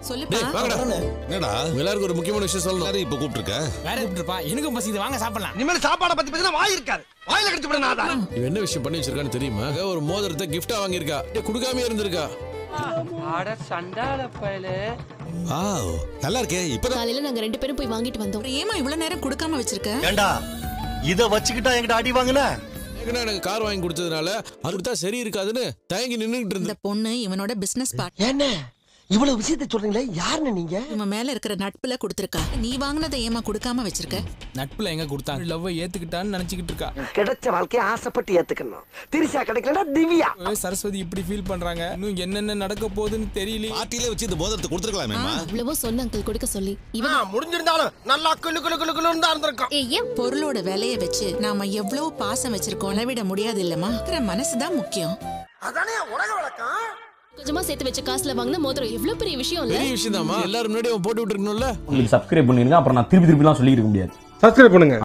சொல்லுப்பா. என்னடா எல்லாருக்கும் ஒரு முக்கியமான விஷயம் சொல்லணும். இப்ப கூப்பிட்டுருக்க வேற கூப்பிட்டுருப்பா. எனக்கும் பசிக்குது, வாங்க சாப்பிடலாம். இனிமேல் சாப்பாடை பத்தி பேசினா வாய் இருக்காது. வாயில கடிச்சு விட நாதா. இவன் என்ன விஷயம் பண்ணி வச்சிருக்கான்னு தெரியுமா? ஒரு மோதிரத்தை கிஃப்டா வாங்கியிருக்கா. கொடுக்காம இருந்திருக்கா. ஆட சண்டால பயலே. நல்லா இருக்கே. இப்ப காலையில நாங்க 2 பேரும் போய் வாங்கிட்டு வந்தோம். ஏமா இவ்வளவு நேரம் கொடுக்காம வச்சிருக்க? ஏண்டா இத வச்சுக்கிட்டா என்கிட்ட அடி வாங்குன? எனக்கு கார் வாங்கி கொடுத்ததுனால அதுதான் சரி இருக்காதுன்னு தயங்கி நின்னுட்டு இருந்த. இந்த பொண்ணு இவனோட பிசினஸ் பார்ட்னர். என்ன இவ்வளவு விஷயத்தை சொல்றீங்களே, யாருன்னு நீங்க? இவன் மேல இருக்கிற நட்புல கொடுத்திருக்கா. நீ வாங்குனதை ஏமா கொடுக்காம வச்சிருக்க? நட்புல எங்க கொடுத்தாங்க? லவ் ஏத்துக்கிட்டான்னு நினைச்சிட்டு இருக்கா. கிடைச்ச வாழ்க்கையை ஆசைப்பட்டு ஏத்துக்கணும். திரிசா கிடைக்கலனா திவ்யா. சரஸ்வதி இப்படி ஃபீல் பண்றாங்க. இன்னும் என்னென்ன நடக்க போகுதுன்னு தெரியல. பார்ட்டில வச்சு இந்த மோதிரத்தை கொடுத்துருக்கலாமேமா. இவ்வளவோ சொன்ன அங்கிள் கொடுக்க சொல்லி. இவன் முடிஞ்சிருந்தாலும் நல்லா குளு குளு குளு குளுன்னு தான் இருந்திருக்கும். ஏன் பொருளோட விலையை வச்சு நாம எவ்வளவு பாசம் வச்சிருக்கோம் அளவிட முடியாது இல்லம்மா. மனசுதான் முக்கியம். அதானே உலக வழக்கம். கொஞ்சமா சேர்த்து வச்ச காசுல வாங்கின மோதிரம் எவ்வளவு பெரிய விஷயம் இல்ல? பெரிய விஷயம் தான்மா. எல்லாரும் முன்னாடி போட்டு விட்டுருக்கணும்ல. உங்களுக்கு சப்ஸ்கிரைப் பண்ணிருங்க. அப்புறம் நான் திருப்பி திருப்பிலாம் சொல்லியிருக்க முடியாது. சப்ஸ்கிரைப் பண்ணுங்க.